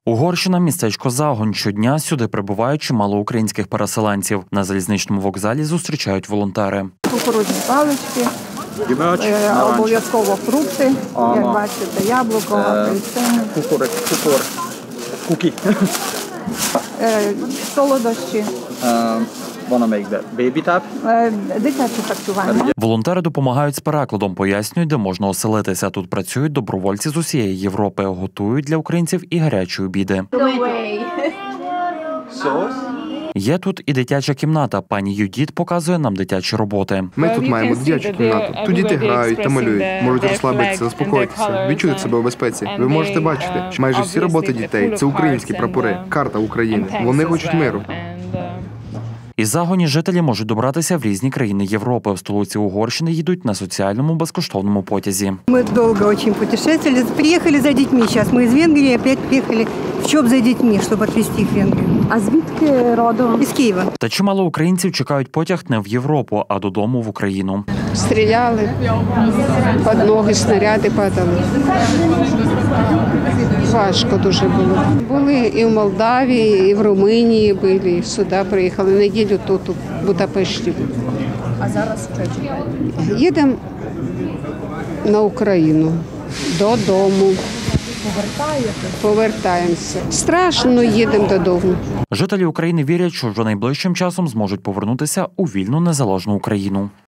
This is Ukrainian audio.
Угорщина – містечко Загонь. Щодня сюди прибувають чимало українських переселенців. На залізничному вокзалі зустрічають волонтери. Кукурудзні палички, обов'язково фрукти, як бачите, яблуко, апельсини, Kuki. солодощі, Van amelyikben baby tap. дитяче харчування. Волонтери допомагають з перекладом, пояснюють, де можна оселитися. Тут працюють добровольці з усієї Європи, готують для українців і гарячі обіди. Sauce. Є тут і дитяча кімната. Пані Юдіт показує нам дитячі роботи. Ми тут маємо дитячу кімнату. Тут діти грають та малюють, можуть розслабитися, заспокоїтися, відчути себе у безпеці. Ви можете бачити, що майже всі роботи дітей – це українські прапори, карта України. Вони хочуть миру. Із Загоні жителі можуть добратися в різні країни Європи. В столиці Угорщини їдуть на соціальному безкоштовному потязі. Мы долго очень путешествовали. Приехали за детьми сейчас. Мы из Венгрии опять приехали в ЧОП за детьми, чтобы отвезти их в Венгрию. А звідки родом? Из Киева. Та чимало українців чекають потяг не в Європу, а додому в Україну. Стріляли, під ноги снаряди падали. Важко дуже було. Були і в Молдавії, і в Румунії були, і сюди приїхали. Неділю тут, у Будапешті. А зараз що чекаєте? Їдемо на Україну, додому. Повертаємося. Страшно, але їдемо додому. Жителі України вірять, що вже найближчим часом зможуть повернутися у вільну незалежну Україну.